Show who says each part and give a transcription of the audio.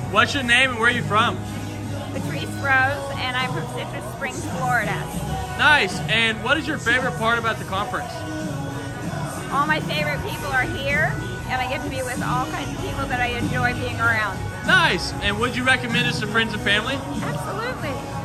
Speaker 1: What's your name and where are you from?
Speaker 2: Patrice Rose, and I'm from Citrus Springs, Florida.
Speaker 1: Nice. And what is your favorite part about the conference?
Speaker 2: All my favorite people are here, and I get to be with all kinds of people that I enjoy being around.
Speaker 1: Nice. And would you recommend us to friends and family?
Speaker 2: Absolutely.